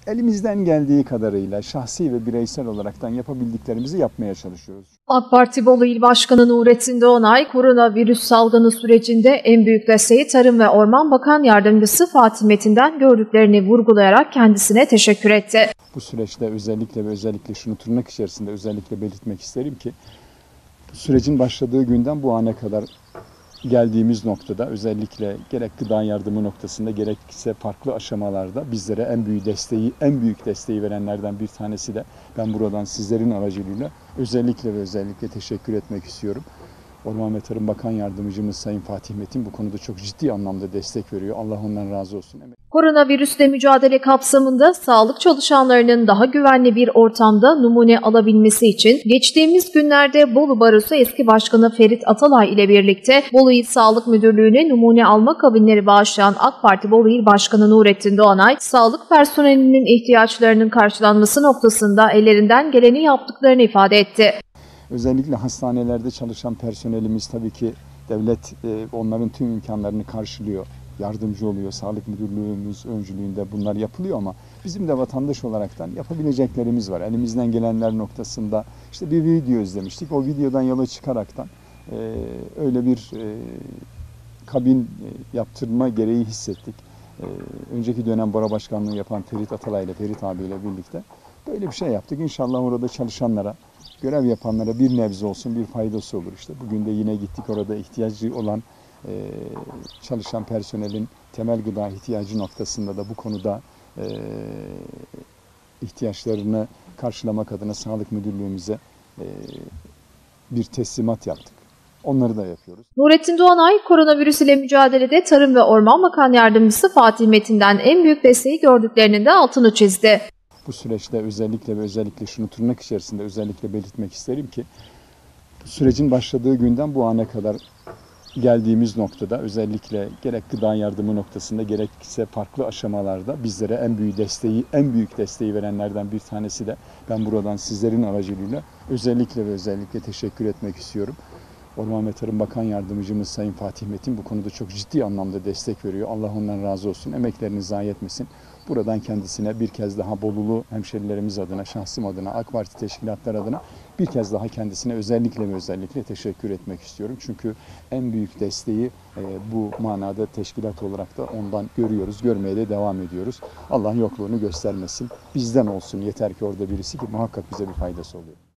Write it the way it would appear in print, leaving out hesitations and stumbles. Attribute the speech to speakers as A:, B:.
A: elimizden geldiği kadarıyla şahsi ve bireysel olaraktan yapabildiklerimizi yapmaya çalışıyoruz.
B: AK Parti Bolu İl Başkanı Nurettin Doğanay, koronavirüs salgını sürecinde en büyük desteği Tarım ve Orman Bakan Yardımcısı Fatih Metin'den gördüklerini vurgulayarak kendisine teşekkür etti.
A: Bu süreçte özellikle şunu tırnak içerisinde özellikle belirtmek isterim ki, sürecin başladığı günden bu ana kadar geldiğimiz noktada özellikle gerek gıda yardımı noktasında gerekse farklı aşamalarda bizlere en büyük desteği verenlerden bir tanesi de ben buradan sizlerin aracılığıyla özellikle teşekkür etmek istiyorum. Orman ve Tarım Bakan Yardımcımız Sayın Fatih Metin bu konuda çok ciddi anlamda destek veriyor. Allah ondan razı olsun.
B: Koronavirüsle mücadele kapsamında sağlık çalışanlarının daha güvenli bir ortamda numune alabilmesi için geçtiğimiz günlerde Bolu Barosu eski başkanı Ferit Atalay ile birlikte Bolu İl Sağlık Müdürlüğü'ne numune alma kabinleri bağışlayan AK Parti Bolu İl Başkanı Nurettin Doğanay, sağlık personelinin ihtiyaçlarının karşılanması noktasında ellerinden geleni yaptıklarını ifade etti.
A: Özellikle hastanelerde çalışan personelimiz tabii ki devlet onların tüm imkanlarını karşılıyor, yardımcı oluyor. Sağlık Müdürlüğümüz öncülüğünde bunlar yapılıyor ama bizim de vatandaş olaraktan yapabileceklerimiz var. Elimizden gelenler noktasında işte bir video izlemiştik. O videodan yola çıkaraktan öyle bir kabin yaptırma gereği hissettik. Önceki dönem Bora Başkanlığı yapan Ferit Atalay ile Ferit abiyle birlikte böyle bir şey yaptık. İnşallah orada çalışanlara, görev yapanlara bir nebze olsun bir faydası olur. İşte bugün de yine gittik, orada ihtiyacı olan çalışan personelin temel gıda ihtiyacı noktasında da bu konuda ihtiyaçlarını karşılamak adına Sağlık Müdürlüğümüze bir teslimat yaptık. Onları da yapıyoruz.
B: Nurettin Doğanay, koronavirüs ile mücadelede Tarım ve Orman Bakan Yardımcısı Fatih Metin'den en büyük desteği gördüklerinin de altını çizdi.
A: Bu süreçte özellikle şunu tırnak içerisinde özellikle belirtmek isterim ki, sürecin başladığı günden bu ana kadar geldiğimiz noktada özellikle gerek gıda yardımı noktasında gerekse farklı aşamalarda bizlere en büyük desteği verenlerden bir tanesi de ben buradan sizlerin aracılığıyla özellikle teşekkür etmek istiyorum. Orman ve Tarım Bakan Yardımcımız Sayın Fatih Metin bu konuda çok ciddi anlamda destek veriyor. Allah ondan razı olsun. Emeklerini zayi etmesin. Buradan kendisine bir kez daha Bolulu hemşerilerimiz adına, şahsım adına, AK Parti teşkilatlar adına bir kez daha kendisine özellikle teşekkür etmek istiyorum. Çünkü en büyük desteği bu manada teşkilat olarak da ondan görüyoruz, görmeye de devam ediyoruz. Allah yokluğunu göstermesin. Bizden olsun yeter ki orada birisi ki muhakkak bize bir faydası oluyor.